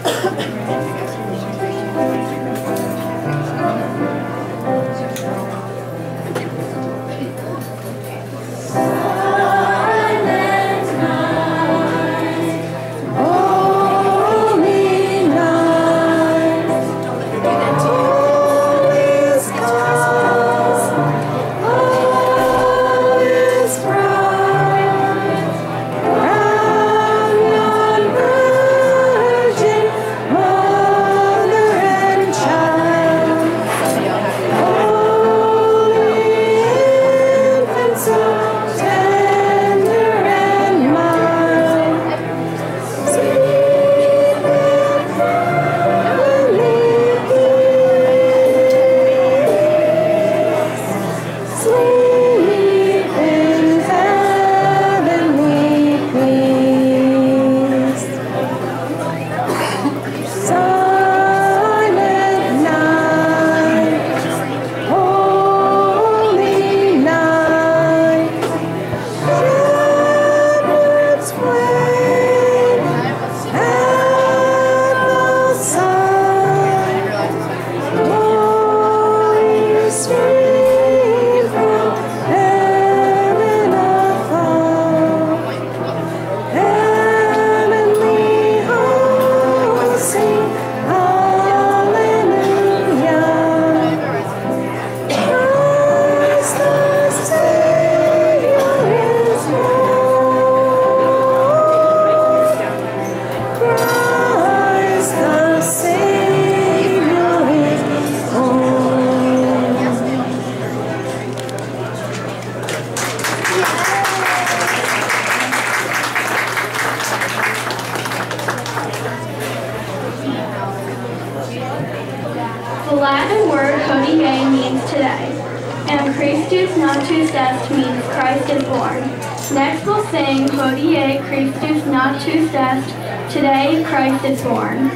The Latin word hodie means today, and Christus natus est means Christ is born. Next we'll sing Hodie Christus natus est, today Christ is born.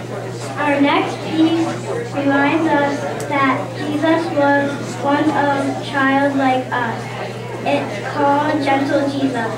Our next piece reminds us that Jesus was one of child like us. It's called Gentle Jesus.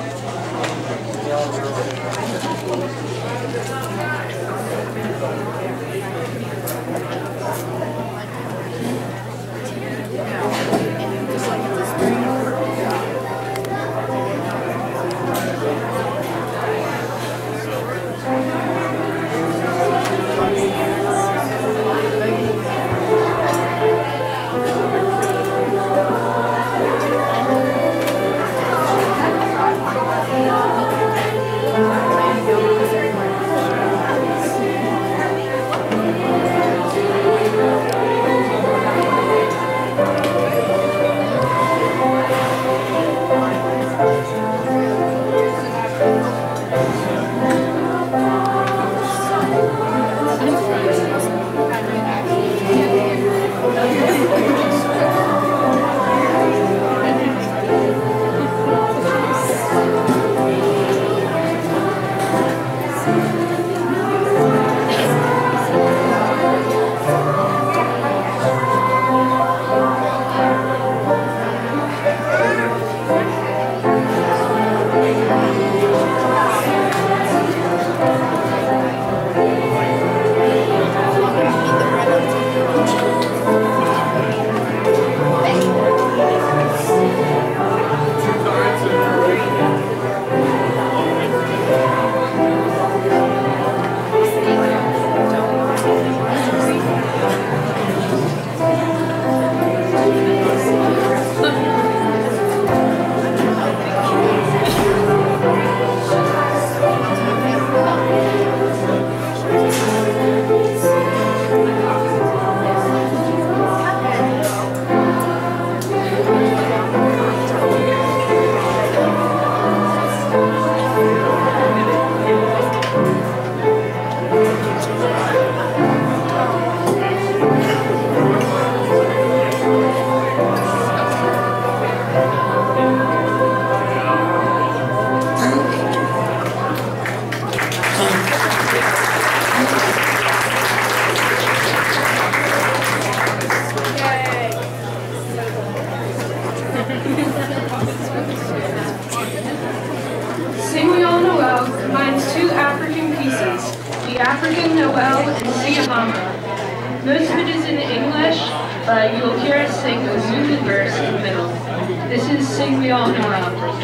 Sing We All Noel combines two African pieces, the African Noel and Siyamama. Most of it is in English, but you will hear us sing a Zulu verse in the middle. This is Sing We All Noel.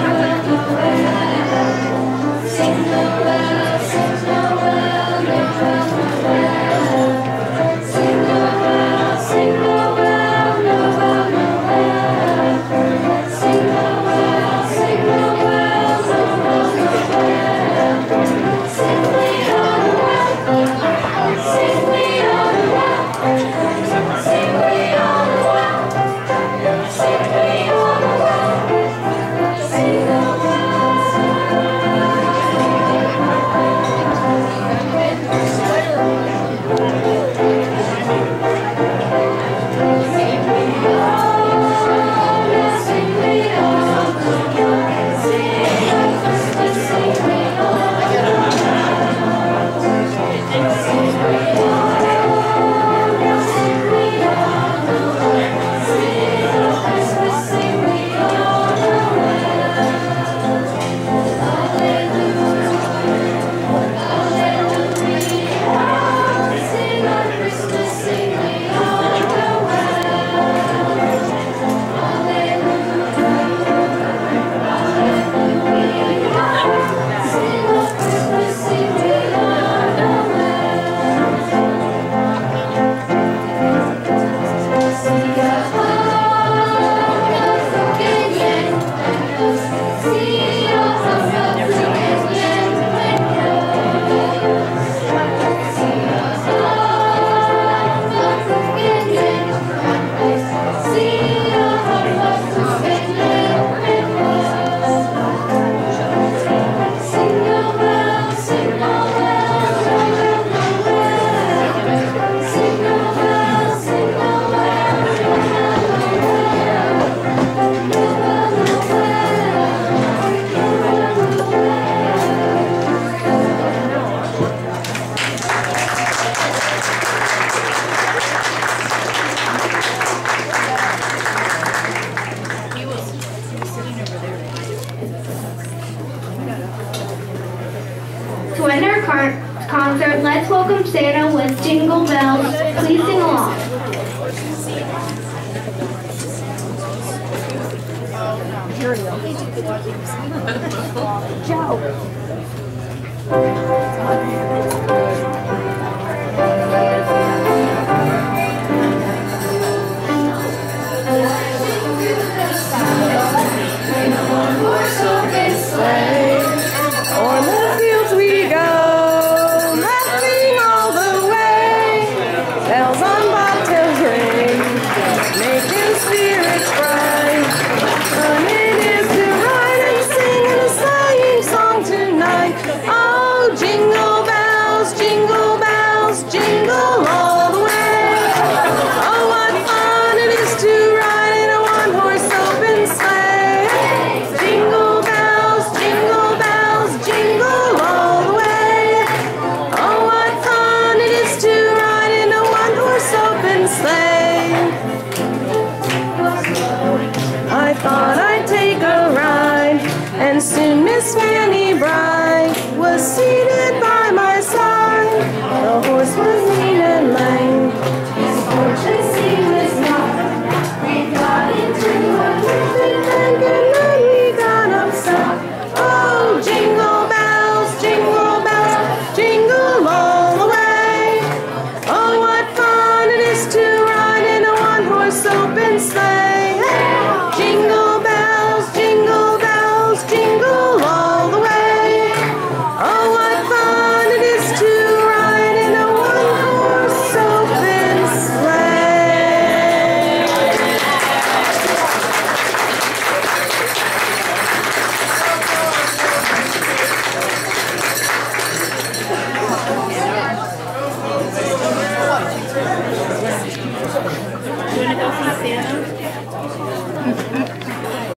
Sing Noel, concert, let's welcome Santa with Jingle Bells. Please sing along. On the fields we go, laughing all the way. Bells on bobtails ring, making spirits bright. Fun it is to ride and sing a sleighing song tonight. Oh, jingle bells, jingle all the way. Oh, what fun it is to ride in a one-horse open sleigh. Jingle bells, jingle all the way. Oh, what fun it is to ride in a one-horse open sleigh. I thought I'd take a ride, and soon Miss Fanny Bright was seated by